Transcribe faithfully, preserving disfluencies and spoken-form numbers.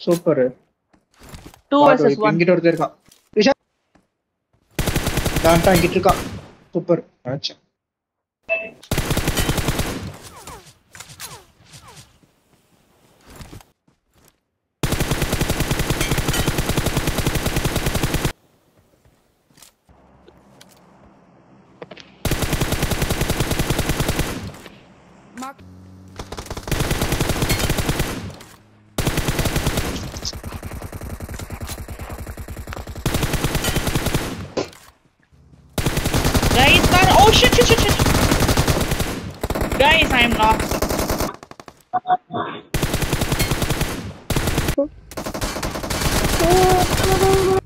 Super. two versus one. இங்கிட்ட ஒருத்தர் இருக்கான். ரிஷாத் டான்டா இங்கிட்டு இருக்கான். சூப்பர். ஆச்சு. Mark. Guys, man. Oh shit, shit, shit, shit. Guys, I am knocked.